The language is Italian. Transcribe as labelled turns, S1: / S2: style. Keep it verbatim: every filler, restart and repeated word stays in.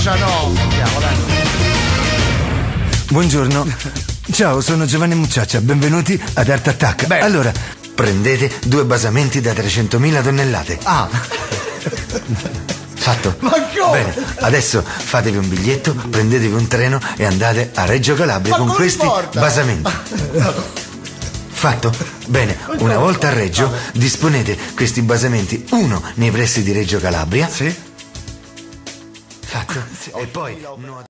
S1: Muccia, no. Andiamo, dai.
S2: Buongiorno. Ciao, sono Giovanni Mucciaccia, benvenuti ad Art Attack.
S1: Beh.
S2: Allora, prendete due basamenti da trecentomila tonnellate.
S1: Ah.
S2: Fatto?
S1: Ma come?
S2: Bene, adesso fatevi un biglietto, prendetevi un treno e andate a Reggio Calabria
S1: Ma
S2: con
S1: come
S2: questi
S1: porta?
S2: basamenti. Fatto? Bene, una volta a Reggio disponete questi basamenti, uno nei pressi di Reggio Calabria.
S1: Sì.
S2: Fatto? E poi